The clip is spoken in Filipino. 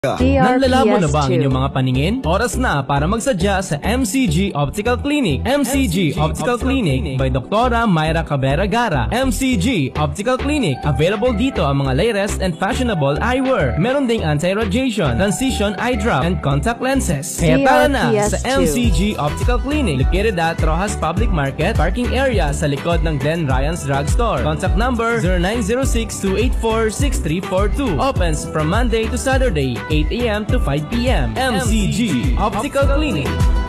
Nanlalabo na ba ang inyong mga paningin? Oras na para magsadya sa MCG Optical Clinic. MCG Optical Clinic by Dr. Myra Cabrera Gara. MCG Optical Clinic. Available dito ang mga latest and fashionable eyewear. Meron ding anti-radiation, transition eye drop, and contact lenses. Kaya tara na sa MCG Optical Clinic. Located at Roxas Public Market, parking area sa likod ng Glen Ryan's Drugstore. Contact number 0906-284-6342. Opens from Monday to Saturday, 8 AM to 5 PM. MCG Optical Clinic.